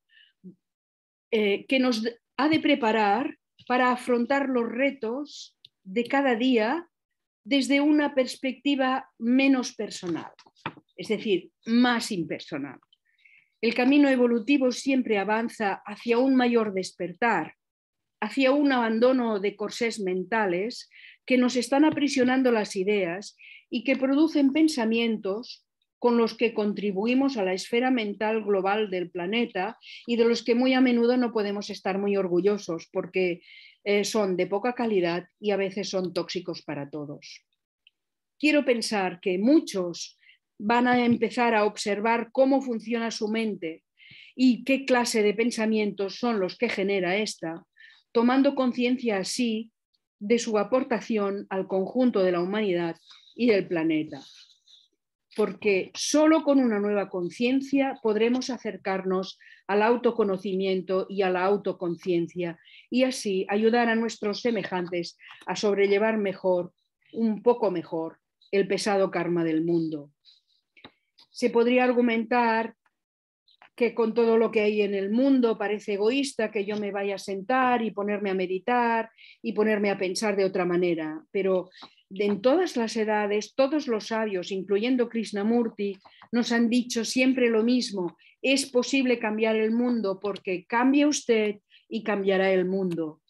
que nos ha de preparar para afrontar los retos de cada día desde una perspectiva menos personal, es decir, más impersonal. El camino evolutivo siempre avanza hacia un mayor despertar, hacia un abandono de corsés mentales que nos están aprisionando las ideas y que producen pensamientos con los que contribuimos a la esfera mental global del planeta y de los que muy a menudo no podemos estar muy orgullosos porque son de poca calidad y a veces son tóxicos para todos. Quiero pensar que muchos van a empezar a observar cómo funciona su mente y qué clase de pensamientos son los que genera esta, tomando conciencia así de su aportación al conjunto de la humanidad y del planeta. Porque solo con una nueva conciencia podremos acercarnos al autoconocimiento y a la autoconciencia y así ayudar a nuestros semejantes a sobrellevar mejor, un poco mejor, el pesado karma del mundo. Se podría argumentar que con todo lo que hay en el mundo parece egoísta que yo me vaya a sentar y ponerme a meditar y ponerme a pensar de otra manera, pero en todas las edades, todos los sabios, incluyendo Krishnamurti, nos han dicho siempre lo mismo: es posible cambiar el mundo porque cambie usted y cambiará el mundo.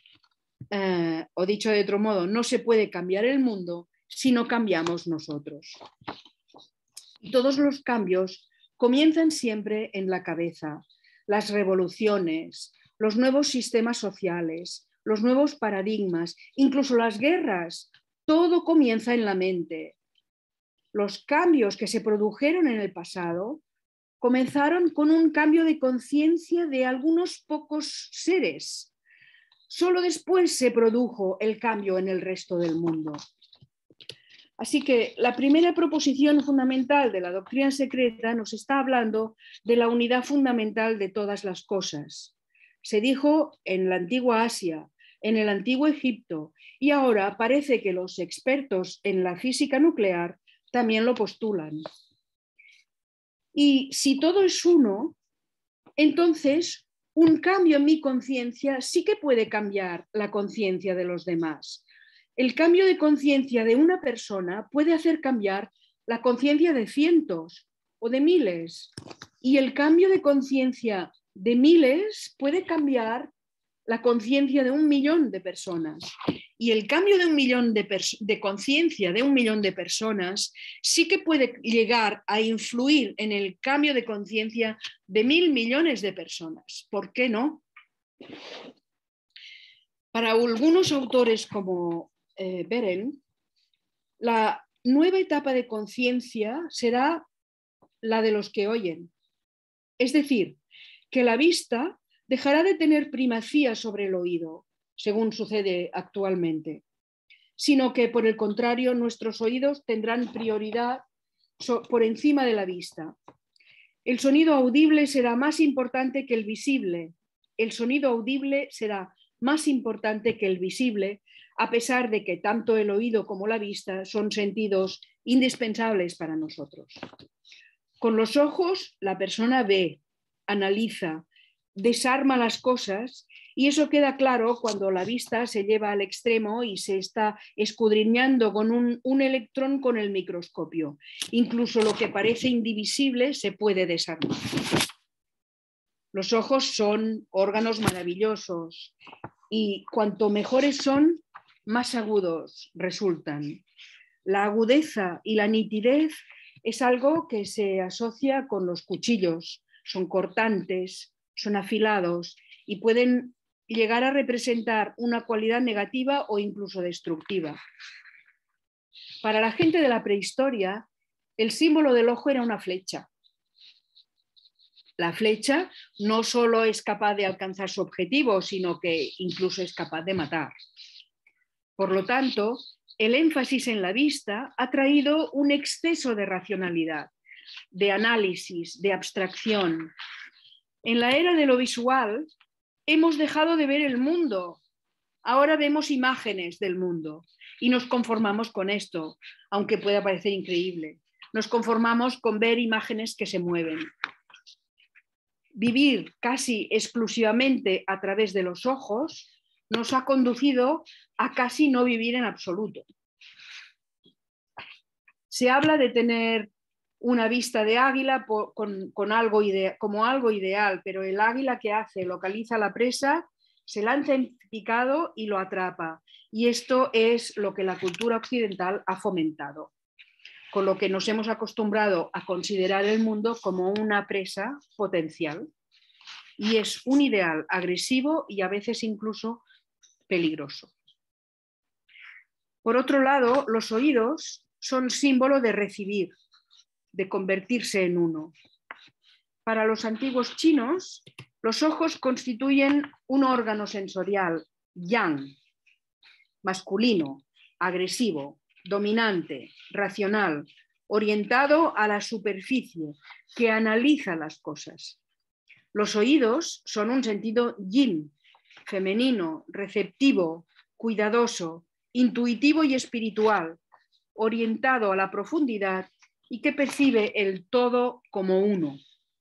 O dicho de otro modo, no se puede cambiar el mundo si no cambiamos nosotros. Y todos los cambios comienzan siempre en la cabeza. Las revoluciones, los nuevos sistemas sociales, los nuevos paradigmas, incluso las guerras, todo comienza en la mente. Los cambios que se produjeron en el pasado comenzaron con un cambio de conciencia de algunos pocos seres. Solo después se produjo el cambio en el resto del mundo. Así que la primera proposición fundamental de la doctrina secreta nos está hablando de la unidad fundamental de todas las cosas. Se dijo en la antigua Asia, en el antiguo Egipto, y ahora parece que los expertos en la física nuclear también lo postulan. Y si todo es uno, entonces un cambio en mi conciencia sí que puede cambiar la conciencia de los demás. El cambio de conciencia de una persona puede hacer cambiar la conciencia de cientos o de miles. Y el cambio de conciencia de miles puede cambiar la conciencia de 1 millón de personas. Y el cambio de 1 millón de conciencia de 1 millón de personas sí que puede llegar a influir en el cambio de conciencia de 1.000 millones de personas. ¿Por qué no? Para algunos autores como Beren, la nueva etapa de conciencia será la de los que oyen. Es decir, que la vista dejará de tener primacía sobre el oído, según sucede actualmente, sino que, por el contrario, nuestros oídos tendrán prioridad por encima de la vista. El sonido audible será más importante que el visible. El sonido audible será más importante que el visible, a pesar de que tanto el oído como la vista son sentidos indispensables para nosotros. Con los ojos la persona ve, analiza, desarma las cosas, y eso queda claro cuando la vista se lleva al extremo y se está escudriñando con un electrón con el microscopio. Incluso lo que parece indivisible se puede desarmar. Los ojos son órganos maravillosos y cuanto mejores son, más agudos resultan. La agudeza y la nitidez es algo que se asocia con los cuchillos. Son cortantes, son afilados y pueden llegar a representar una cualidad negativa o incluso destructiva. Para la gente de la prehistoria, el símbolo del ojo era una flecha. La flecha no solo es capaz de alcanzar su objetivo, sino que incluso es capaz de matar. Por lo tanto, el énfasis en la vista ha traído un exceso de racionalidad, de análisis, de abstracción. En la era de lo visual hemos dejado de ver el mundo. Ahora vemos imágenes del mundo y nos conformamos con esto, aunque pueda parecer increíble. Nos conformamos con ver imágenes que se mueven. Vivir casi exclusivamente a través de los ojos nos ha conducido a casi no vivir en absoluto. Se habla de tener una vista de águila como algo ideal, pero el águila que hace, localiza la presa, se lanza en picado y lo atrapa. Y esto es lo que la cultura occidental ha fomentado, con lo que nos hemos acostumbrado a considerar el mundo como una presa potencial. Y es un ideal agresivo y a veces incluso peligroso. Por otro lado, los oídos son símbolo de recibir, de convertirse en uno. Para los antiguos chinos, los ojos constituyen un órgano sensorial, yang, masculino, agresivo, dominante, racional, orientado a la superficie, que analiza las cosas. Los oídos son un sentido yin, femenino, receptivo, cuidadoso, intuitivo y espiritual, orientado a la profundidad y que percibe el todo como uno.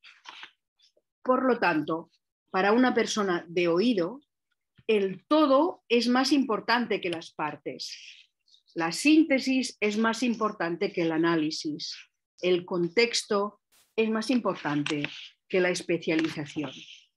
Por lo tanto, para una persona de oído, el todo es más importante que las partes. La síntesis es más importante que el análisis. El contexto es más importante que la especialización.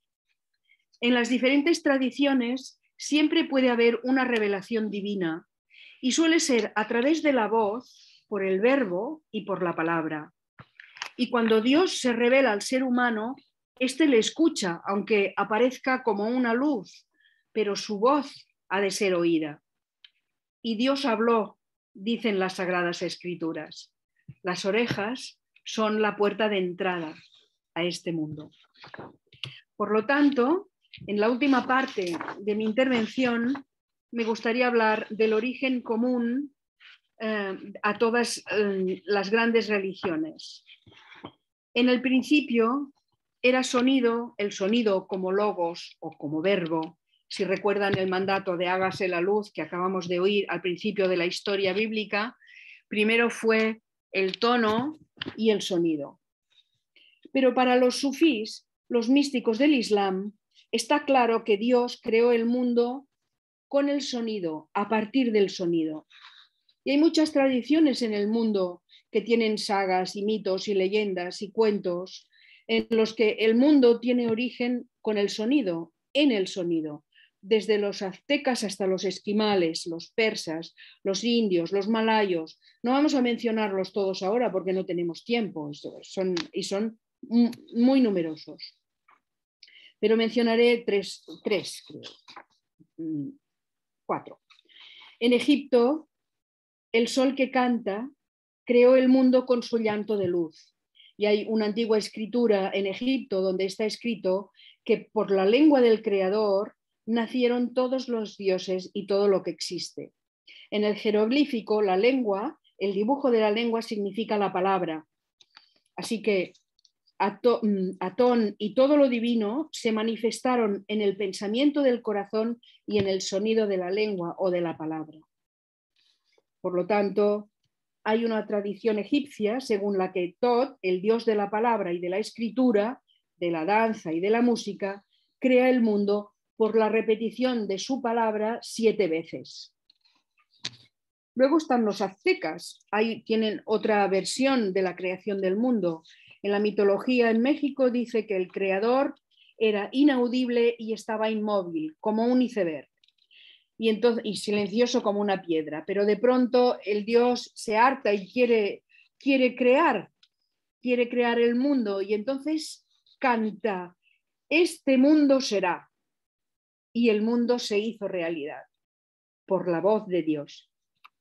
En las diferentes tradiciones siempre puede haber una revelación divina y suele ser a través de la voz, por el verbo y por la palabra. Y cuando Dios se revela al ser humano, éste le escucha, aunque aparezca como una luz, pero su voz ha de ser oída. Y Dios habló, dicen las Sagradas Escrituras. Las orejas son la puerta de entrada a este mundo. Por lo tanto, en la última parte de mi intervención, me gustaría hablar del origen común a todas las grandes religiones. En el principio era sonido, el sonido como logos o como verbo. Si recuerdan el mandato de hágase la luz que acabamos de oír al principio de la historia bíblica, primero fue el tono y el sonido. Pero para los sufís, los místicos del Islam, está claro que Dios creó el mundo con el sonido, a partir del sonido. Y hay muchas tradiciones en el mundo que tienen sagas y mitos y leyendas y cuentos en los que el mundo tiene origen con el sonido, en el sonido. Desde los aztecas hasta los esquimales, los persas, los indios, los malayos. No vamos a mencionarlos todos ahora porque no tenemos tiempo son muy numerosos. Pero mencionaré tres creo. 4. En Egipto, el sol que canta creó el mundo con su llanto de luz. Y hay una antigua escritura en Egipto donde está escrito que por la lengua del Creador nacieron todos los dioses y todo lo que existe. En el jeroglífico, la lengua, el dibujo de la lengua significa la palabra. Así que Atón y todo lo divino se manifestaron en el pensamiento del corazón y en el sonido de la lengua o de la palabra. Por lo tanto, hay una tradición egipcia según la que Tot, el dios de la palabra y de la escritura, de la danza y de la música, crea el mundo por la repetición de su palabra 7 veces. Luego están los aztecas, ahí tienen otra versión de la creación del mundo. En la mitología en México dice que el creador era inaudible y estaba inmóvil, como un iceberg, y silencioso como una piedra. Pero de pronto el dios se harta y quiere crear el mundo, y entonces canta: este mundo será. Y el mundo se hizo realidad por la voz de Dios.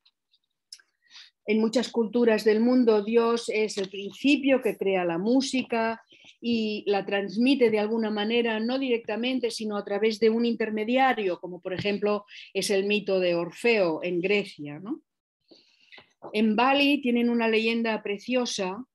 En muchas culturas del mundo, Dios es el principio que crea la música y la transmite de alguna manera, no directamente, sino a través de un intermediario, como por ejemplo es el mito de Orfeo en Grecia, ¿no? En Bali tienen una leyenda preciosa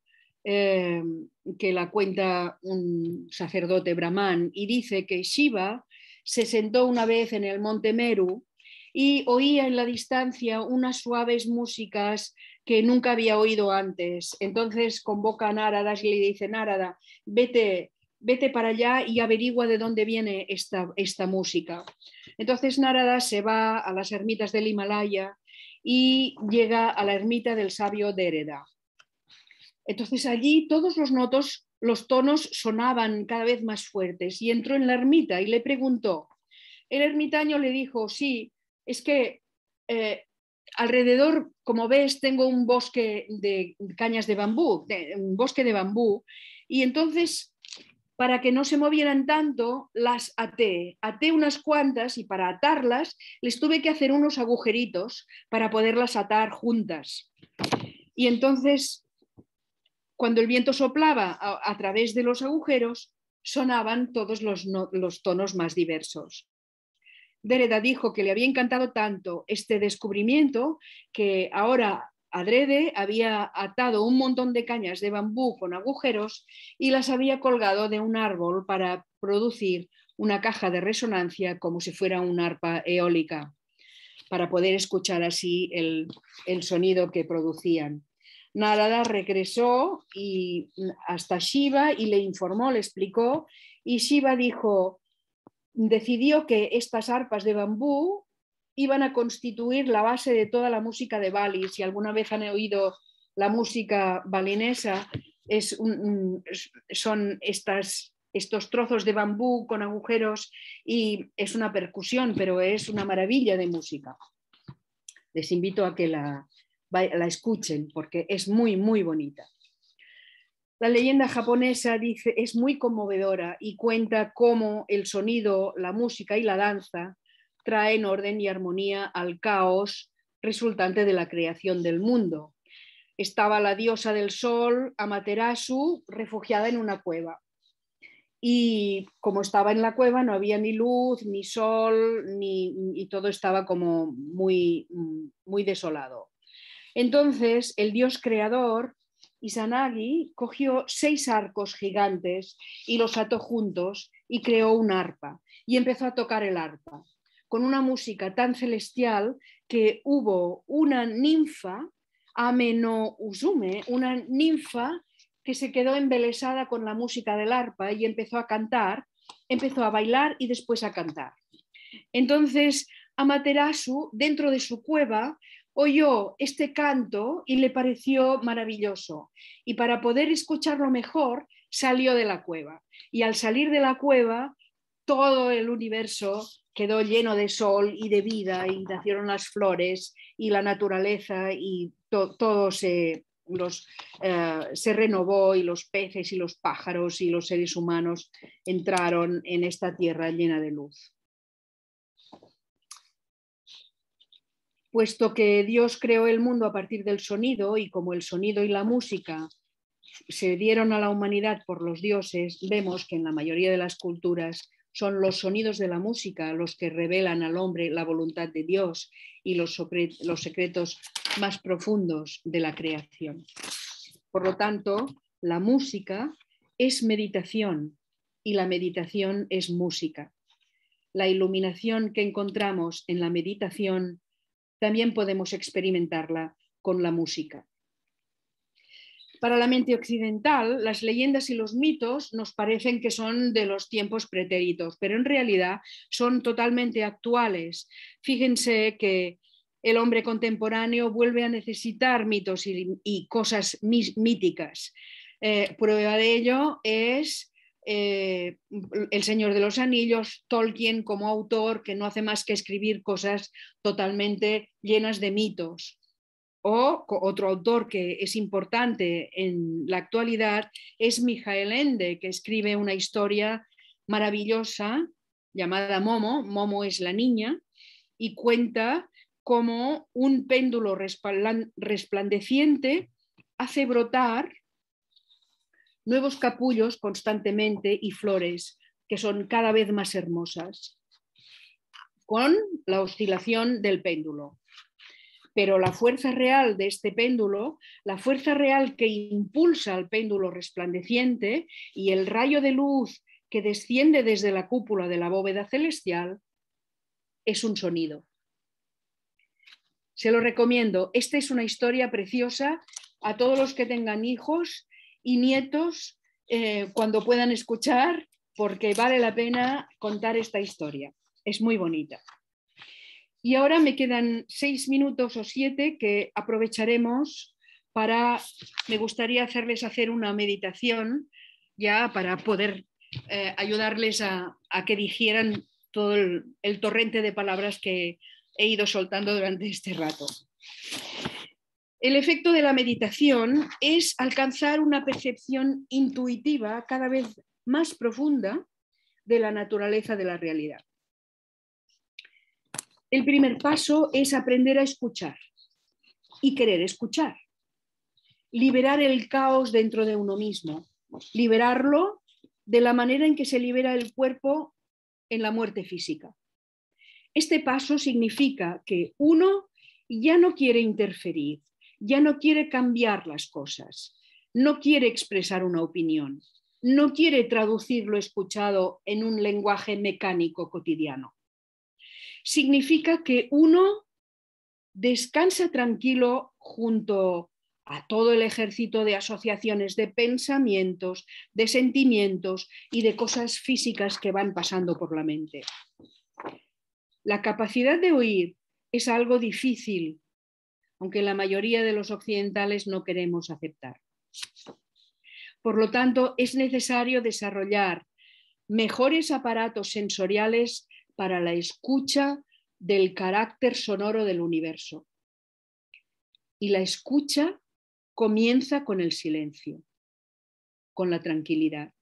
que la cuenta un sacerdote brahman, y dice que Shiva se sentó una vez en el monte Meru y oía en la distancia unas suaves músicas que nunca había oído antes. Entonces convoca a Narada y le dice: Narada, vete para allá y averigua de dónde viene esta música. Entonces Narada se va a las ermitas del Himalaya y llega a la ermita del sabio Dereda. Entonces allí todos los tonos sonaban cada vez más fuertes, y entró en la ermita y le preguntó. El ermitaño le dijo: sí, es que alrededor, como ves, tengo un bosque de cañas de bambú, un bosque de bambú, y entonces, para que no se movieran tanto, las até unas cuantas, y para atarlas les tuve que hacer unos agujeritos para poderlas atar juntas. Y entonces, cuando el viento soplaba a través de los agujeros, sonaban todos los tonos más diversos. Dereda dijo que le había encantado tanto este descubrimiento que ahora adrede había atado un montón de cañas de bambú con agujeros y las había colgado de un árbol para producir una caja de resonancia como si fuera una arpa eólica, para poder escuchar así el sonido que producían. Narada regresó hasta Shiva y le informó, le explicó, y Shiva decidió que estas arpas de bambú iban a constituir la base de toda la música de Bali. Si alguna vez han oído la música balinesa, son estos trozos de bambú con agujeros, y es una percusión, pero es una maravilla de música. Les invito a que la escuchen porque es muy, muy bonita. La leyenda japonesa es muy conmovedora y cuenta cómo el sonido, la música y la danza traen orden y armonía al caos resultante de la creación del mundo. Estaba la diosa del sol, Amaterasu, refugiada en una cueva. Y como estaba en la cueva, no había ni luz, ni sol, y todo estaba como muy, muy desolado. Entonces, el dios creador, Izanagi, cogió 6 arcos gigantes y los ató juntos y creó un arpa, y empezó a tocar el arpa con una música tan celestial que hubo una ninfa, Ame no Usume, una ninfa que se quedó embelesada con la música del arpa y empezó a cantar, empezó a bailar y después a cantar. Entonces Amaterasu, dentro de su cueva, oyó este canto y le pareció maravilloso, y para poder escucharlo mejor salió de la cueva, y al salir de la cueva todo el universo quedó lleno de sol y de vida, y nacieron las flores y la naturaleza, y todo se renovó, y los peces y los pájaros y los seres humanos entraron en esta tierra llena de luz. Puesto que Dios creó el mundo a partir del sonido, y como el sonido y la música se dieron a la humanidad por los dioses, vemos que en la mayoría de las culturas son los sonidos de la música los que revelan al hombre la voluntad de Dios y los secretos más profundos de la creación. Por lo tanto, la música es meditación y la meditación es música. La iluminación que encontramos en la meditación también podemos experimentarla con la música. Para la mente occidental, las leyendas y los mitos nos parecen que son de los tiempos pretéritos, pero en realidad son totalmente actuales. Fíjense que el hombre contemporáneo vuelve a necesitar mitos y cosas míticas. Prueba de ello es El Señor de los Anillos, Tolkien como autor, que no hace más que escribir cosas totalmente llenas de mitos. O otro autor que es importante en la actualidad es Michael Ende, que escribe una historia maravillosa llamada Momo. Momo es la niña, y cuenta cómo un péndulo resplandeciente hace brotar nuevos capullos constantemente y flores que son cada vez más hermosas con la oscilación del péndulo. Pero la fuerza real de este péndulo, la fuerza real que impulsa al péndulo resplandeciente y el rayo de luz que desciende desde la cúpula de la bóveda celestial, es un sonido. Se lo recomiendo. Esta es una historia preciosa a todos los que tengan hijos y nietos cuando puedan escuchar, porque vale la pena contar esta historia. Es muy bonita. Y ahora me quedan 6 minutos o 7 que aprovecharemos me gustaría hacerles hacer una meditación ya para poder ayudarles a que digieran todo el torrente de palabras que he ido soltando durante este rato. El efecto de la meditación es alcanzar una percepción intuitiva cada vez más profunda de la naturaleza de la realidad. El primer paso es aprender a escuchar y querer escuchar. Liberar el caos dentro de uno mismo. Liberarlo de la manera en que se libera el cuerpo en la muerte física. Este paso significa que uno ya no quiere interferir, ya no quiere cambiar las cosas, no quiere expresar una opinión, no quiere traducir lo escuchado en un lenguaje mecánico cotidiano. Significa que uno descansa tranquilo junto a todo el ejército de asociaciones de pensamientos, de sentimientos y de cosas físicas que van pasando por la mente. La capacidad de oír es algo difícil, aunque la mayoría de los occidentales no queremos aceptar. Por lo tanto, es necesario desarrollar mejores aparatos sensoriales para la escucha del carácter sonoro del universo. Y la escucha comienza con el silencio, con la tranquilidad.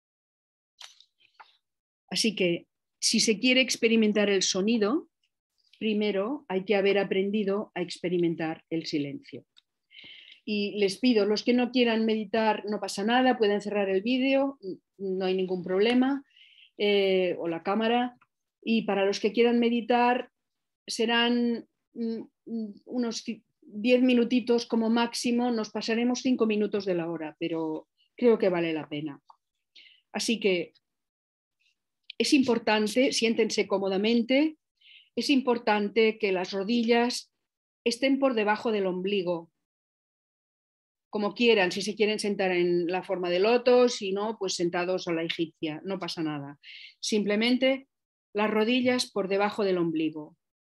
Así que, si se quiere experimentar el sonido, primero hay que haber aprendido a experimentar el silencio. Y les pido, los que no quieran meditar, no pasa nada, pueden cerrar el vídeo, no hay ningún problema, o la cámara. Y para los que quieran meditar, serán unos 10 minutitos como máximo, nos pasaremos 5 minutos de la hora, pero creo que vale la pena. Así que es importante, siéntense cómodamente, es importante que las rodillas estén por debajo del ombligo, como quieran, si se quieren sentar en la forma de loto, si no, pues sentados a la egipcia, no pasa nada. Simplemente las rodillas por debajo del ombligo.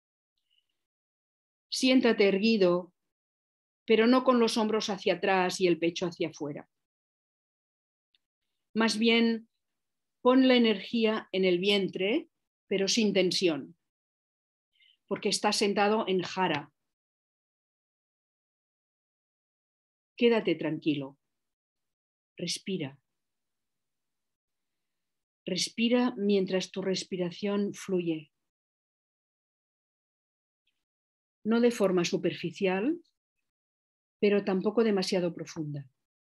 Siéntate erguido, pero no con los hombros hacia atrás y el pecho hacia afuera. Más bien, pon la energía en el vientre, pero sin tensión, porque estás sentado en jara. Quédate tranquilo. Respira. Respira mientras tu respiración fluye. No de forma superficial, pero tampoco demasiado profunda.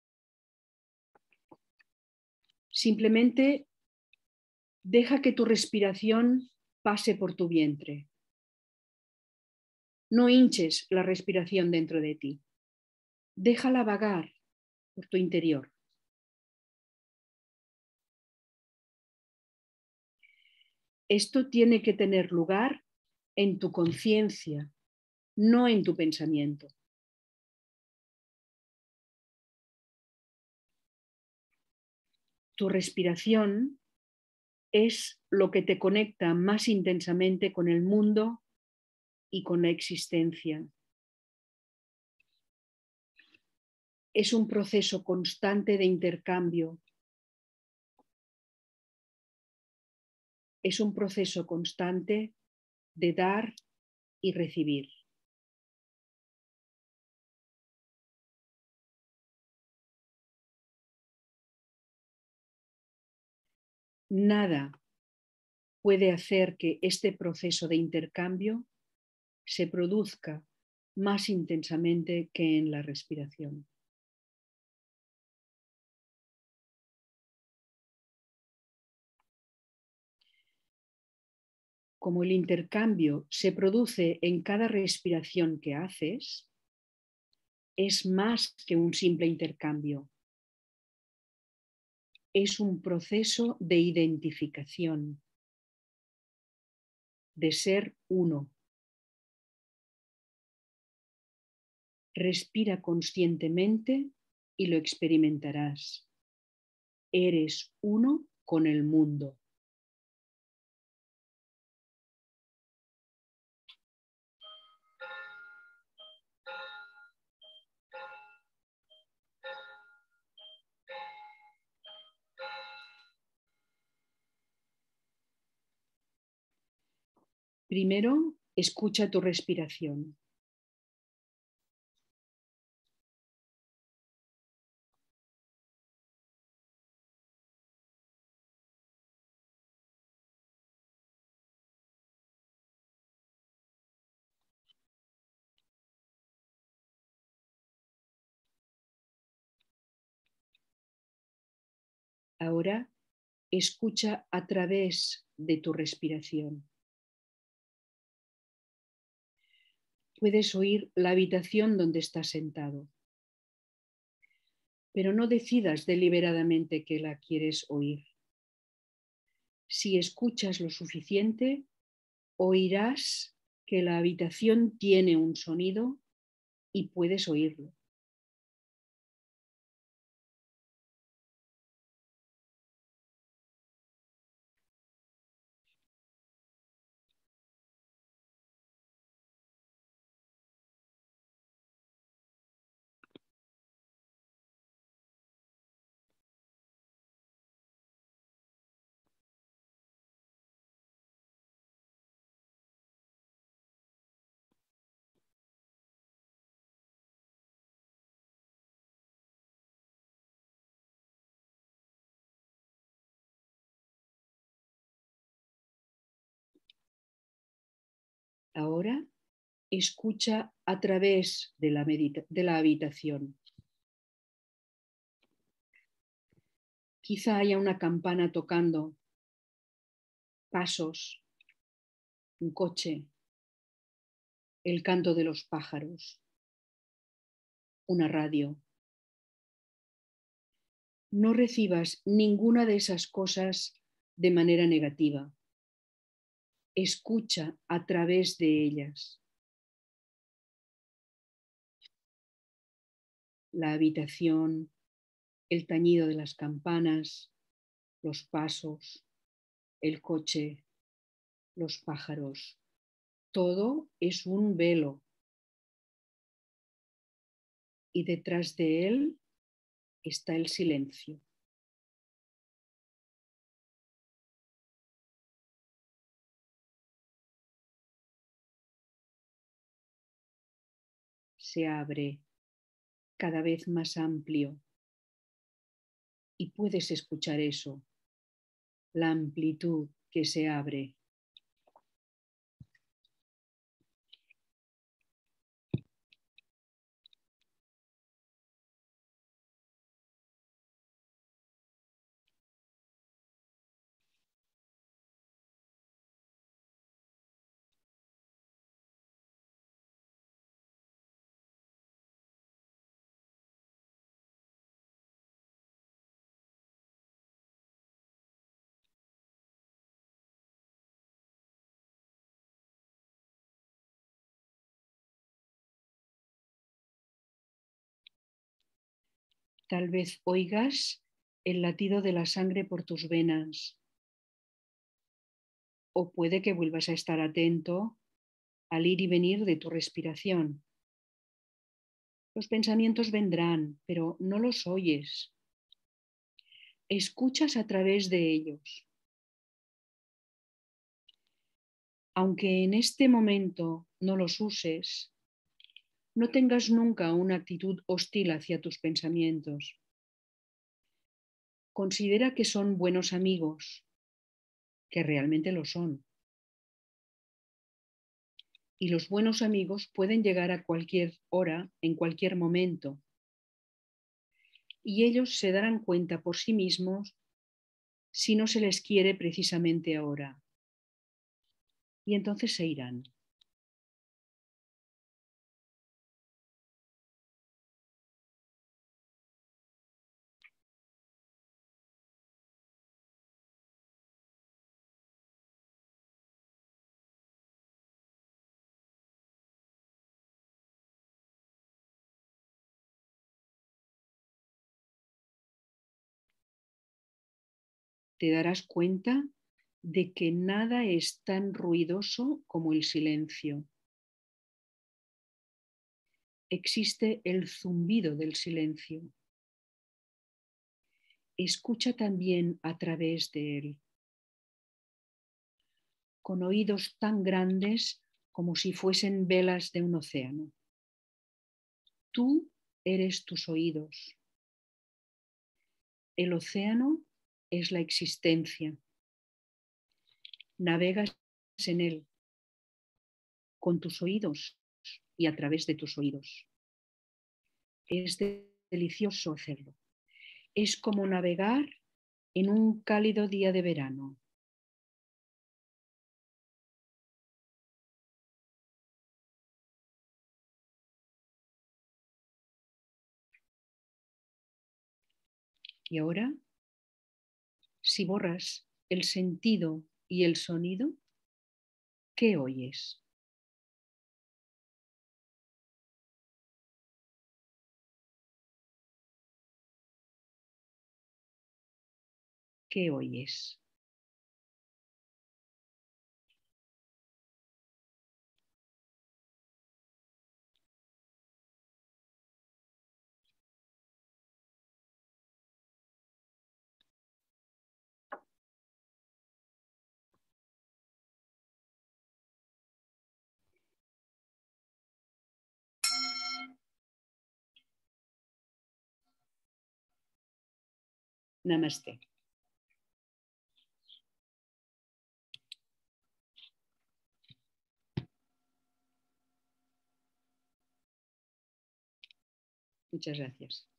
Simplemente deja que tu respiración pase por tu vientre. No hinches la respiración dentro de ti. Déjala vagar por tu interior. Esto tiene que tener lugar en tu conciencia, no en tu pensamiento. Tu respiración es lo que te conecta más intensamente con el mundo y con la existencia. Es un proceso constante de intercambio. Es un proceso constante de dar y recibir. Nada puede hacer que este proceso de intercambio se produzca más intensamente que en la respiración. como el intercambio se produce en cada respiración que haces, es más que un simple intercambio. Es un proceso de identificación, de ser uno. Respira conscientemente y lo experimentarás. Eres uno con el mundo. Primero, escucha tu respiración. Ahora, escucha a través de tu respiración. Puedes oír la habitación donde estás sentado, pero no decidas deliberadamente que la quieres oír. Si escuchas lo suficiente, oirás que la habitación tiene un sonido y puedes oírlo. Ahora, escucha a través de la habitación. Quizá haya una campana tocando, pasos, un coche, el canto de los pájaros, una radio. No recibas ninguna de esas cosas de manera negativa. Escucha a través de ellas. La habitación, el tañido de las campanas, los pasos, el coche, los pájaros. Todo es un velo. Y detrás de él está el silencio. Se abre cada vez más amplio y puedes escuchar eso, la amplitud que se abre. Tal vez oigas el latido de la sangre por tus venas. O puede que vuelvas a estar atento al ir y venir de tu respiración. Los pensamientos vendrán, pero no los oyes. Escuchas a través de ellos. Aunque en este momento no los uses, no tengas nunca una actitud hostil hacia tus pensamientos. Considera que son buenos amigos, que realmente lo son. Y los buenos amigos pueden llegar a cualquier hora, en cualquier momento. Y ellos se darán cuenta por sí mismos si no se les quiere precisamente ahora. y entonces se irán. Te darás cuenta de que nada es tan ruidoso como el silencio. Existe el zumbido del silencio. Escucha también a través de él, con oídos tan grandes como si fuesen velas de un océano. Tú eres tus oídos. El océano es la existencia. Navegas en él con tus oídos y a través de tus oídos. Es delicioso hacerlo. Es como navegar en un cálido día de verano. Y ahora, si borras el sentido y el sonido, ¿qué oyes? ¿Qué oyes? Namaste. Muchas gracias.